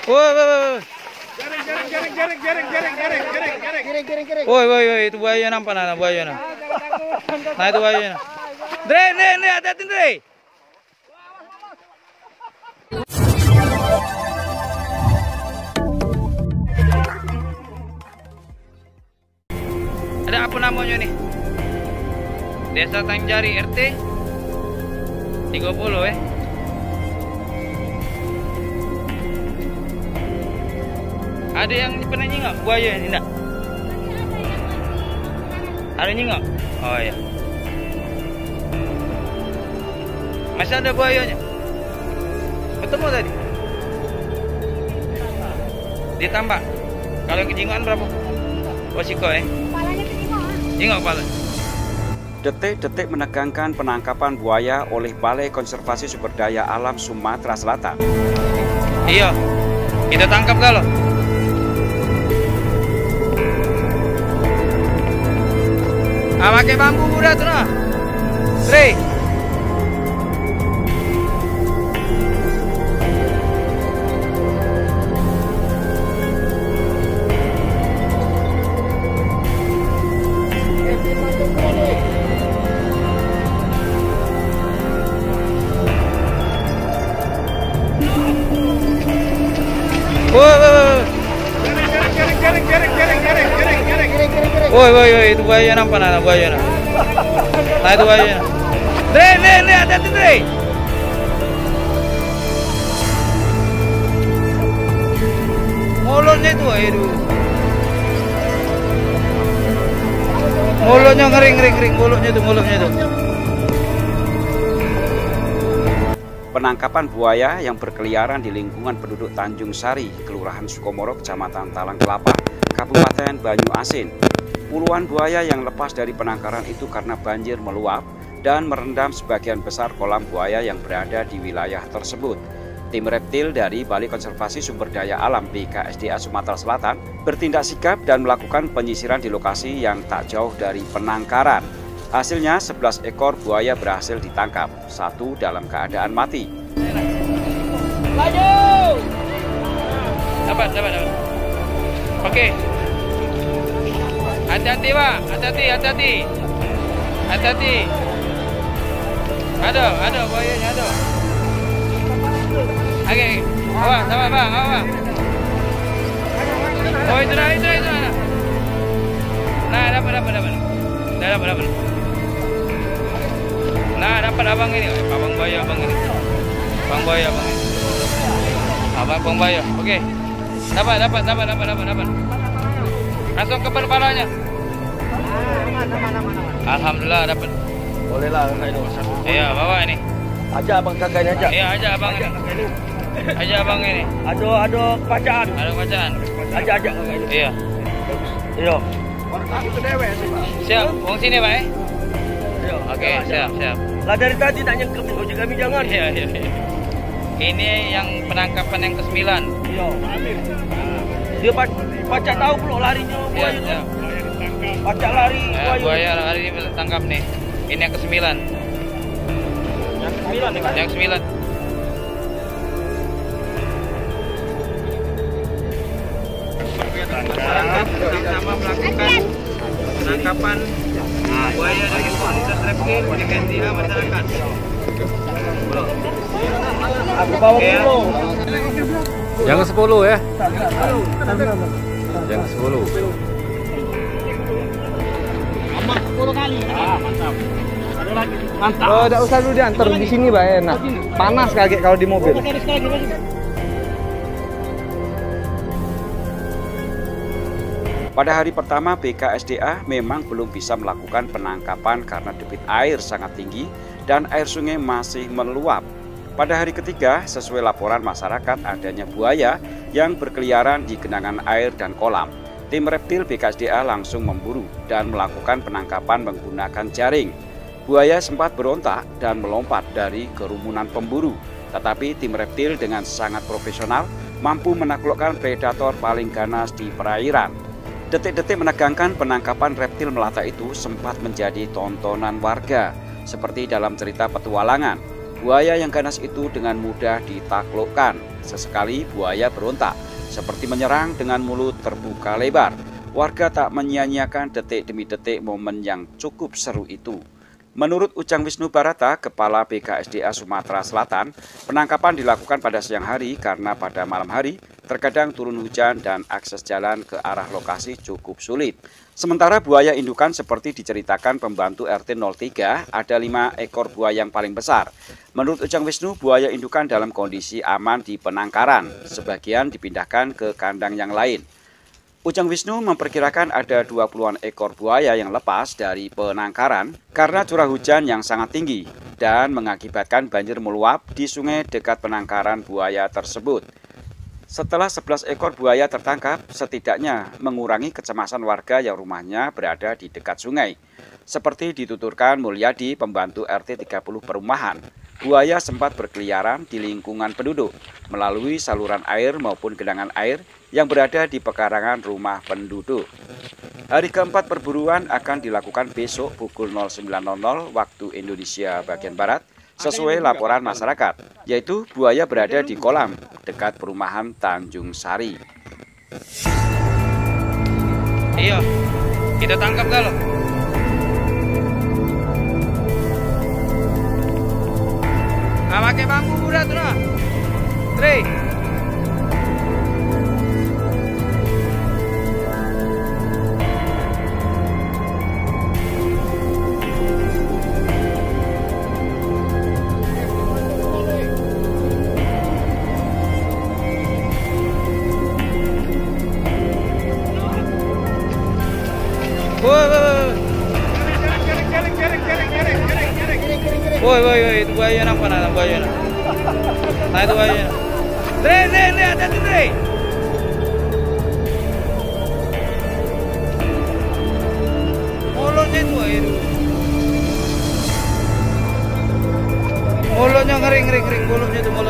Woi, woi, woi. Woi, woi, woi, itu buaya nampak nah, buaya nah. Nah, itu buaya nah. Dre, hati-hati Dre. Ada apa namanya nih? Desa Tangjari RT 30 Ada yang pernah nyingok buaya ini enggak? Ada nyingok? Oh iya. Masih ada buayanya? Ketemu tadi? Ditambah. Kalau yang kejingokan berapa? Wasiko Kepalanya kejingok. Jingok kepala. Detik-detik menegangkan penangkapan buaya oleh Balai Konservasi Sumber Daya Alam Sumatera Selatan. Iya, kita tangkap kalau. Pakai bambu muda tuh nah. Tre. Woi, itu buaya nampak nah, buaya nah. Nah, itu buaya. Dre, hati-hati Dre. Mulutnya itu, aduh. Mulutnya ngering, mulutnya itu. Penangkapan buaya yang berkeliaran di lingkungan penduduk Tanjung Sari, Kelurahan Sukomoro, Kecamatan Talang Kelapa, Kabupaten Banyuasin. Puluhan buaya yang lepas dari penangkaran itu karena banjir meluap dan merendam sebagian besar kolam buaya yang berada di wilayah tersebut. Tim reptil dari Balai Konservasi Sumber Daya Alam BKSDA Sumatera Selatan bertindak sigap dan melakukan penyisiran di lokasi yang tak jauh dari penangkaran. Hasilnya 11 ekor buaya berhasil ditangkap, 1 dalam keadaan mati. Laju! Dapat. Oke. Hati-hati Pak, hati-hati. Ada buayanya ada. Oke, awas, sama Bang, awas. Oh itu nah. Nah dapat. Nah dapat abang ini, abang buaya abang ini. Abang buaya. Oke. Dapat. Langsung ke kepalanya. Alhamdulillah dapat. Boleh lah itu. Iya, bawa ini. Aja abang kakaknya aja. Iya, aja abang ini. Aja abang ini. Ada bacaan. Aja kakak itu. Iya. Iya. Siap, wong sini, Pak. Iya. Oke, siap. Lah dari tadi tak nyengkep nih, kami jangan. Iya. Ini yang penangkapan yang ke-9. Iya. Dia pacak tahu pula larinya buaya itu. Iya. Pacak lari buaya hari ini tangkap nih. Ini yang ke-9. Yang ke-9. Masyarakat bersama melakukan penangkapan buaya dari komunitas reptil di BKSDA masyarakat. Aku bawa dulu. Yang ke-10 ya. Yang ke-10. Amat 10 kali. Mantap. Ada lagi. Mantap. Oh, enggak usah dulu diantar di sini, Pak, enak. Panas kaget kalau di mobil. Pada hari pertama BKSDA memang belum bisa melakukan penangkapan karena debit air sangat tinggi dan air sungai masih meluap. Pada hari ketiga, sesuai laporan masyarakat adanya buaya yang berkeliaran di genangan air dan kolam. Tim reptil BKSDA langsung memburu dan melakukan penangkapan menggunakan jaring. Buaya sempat berontak dan melompat dari kerumunan pemburu, tetapi tim reptil dengan sangat profesional mampu menaklukkan predator paling ganas di perairan. Detik-detik menegangkan penangkapan reptil melata itu sempat menjadi tontonan warga. Seperti dalam cerita petualangan, buaya yang ganas itu dengan mudah ditaklukkan. Sesekali buaya berontak, seperti menyerang dengan mulut terbuka lebar. Warga tak menyia-nyiakan detik demi detik momen yang cukup seru itu. Menurut Ujang Wisnu Barata, Kepala BKSDA Sumatera Selatan, penangkapan dilakukan pada siang hari karena pada malam hari terkadang turun hujan dan akses jalan ke arah lokasi cukup sulit. Sementara buaya indukan seperti diceritakan pembantu RT 03, ada 5 ekor buaya yang paling besar. Menurut Ujang Wisnu, buaya indukan dalam kondisi aman di penangkaran, sebagian dipindahkan ke kandang yang lain. Ujang Wisnu memperkirakan ada 20-an ekor buaya yang lepas dari penangkaran karena curah hujan yang sangat tinggi dan mengakibatkan banjir meluap di sungai dekat penangkaran buaya tersebut. Setelah 11 ekor buaya tertangkap, setidaknya mengurangi kecemasan warga yang rumahnya berada di dekat sungai. Seperti dituturkan Mulyadi, pembantu RT 30 perumahan, buaya sempat berkeliaran di lingkungan penduduk melalui saluran air maupun genangan air yang berada di pekarangan rumah penduduk. Hari keempat perburuan akan dilakukan besok pukul 09.00 waktu Indonesia bagian Barat, sesuai laporan masyarakat, yaitu buaya berada di kolam dekat perumahan Tanjung Sari. Iya, kita tangkap kalau. Pakai bambu udah tuh, Tre. Woi, itu buaya nampak nah, buaya nah. Nah itu buaya. Dre, hati-hati Dre. Mulutnya itu air. Mulutnya ngering, mulutnya itu.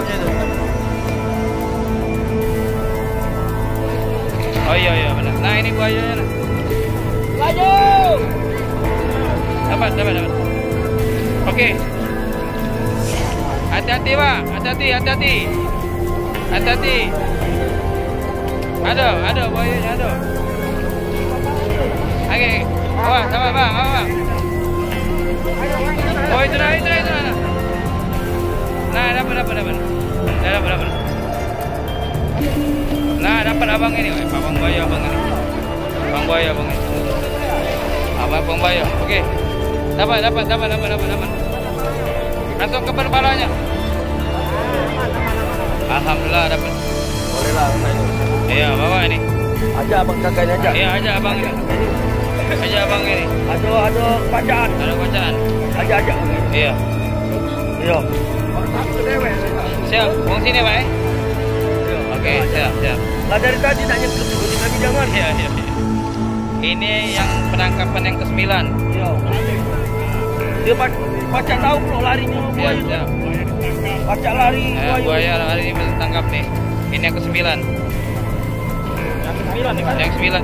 Oh iya benar. Nah ini buayanya nah. Laju. Dapat. Oke. Hati-hati Pak, hati-hati. Ada buayanya ada. Oke. Wah, sama Bang, Oh itu nah. Nah, dapat. Nah, dapat abang ini, abang buaya abang ini. Abang buaya abang ini. Abang buaya. Oke. Dapat. Langsung ke kepalanya. Alhamdulillah dapat. Boleh lah. Iya, bawa ini. Aja abang jagain aja. Iya, aja abang ini. Ada bacaan. Aja. Iya. Siap, buang sini Pak. Oke, siap. Lah dari tadi nak nyentuh tapi jangan. Iya. Ini yang penangkapan yang ke-9. Iya. Dia baca tahu kalau larinya buaya. Iya. Baca lari buaya hari ini tertangkap nih. Ini yang ke-9. Yang 9.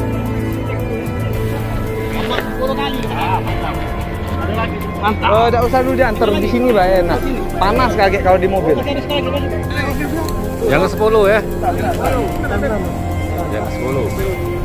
Mantap. Oh, tidak usah dulu diantar di sini, Pak. Enak. Panas kaget kalau di mobil. Yang ke-10 ya. Yang ke-10.